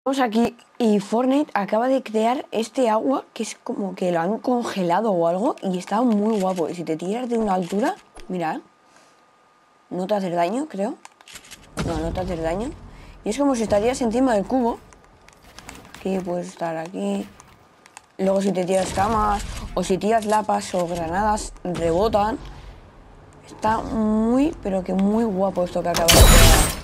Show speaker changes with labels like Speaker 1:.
Speaker 1: Estamos aquí y Fortnite acaba de crear este agua que es como que lo han congelado o algo y está muy guapo. Y si te tiras de una altura, mira, no te haces daño, creo. No te haces daño. Y es como si estarías encima del cubo. Aquí puedes estar aquí. Luego si te tiras camas o si tiras lapas o granadas, rebotan. Está muy, pero que muy guapo esto que acaba de crear.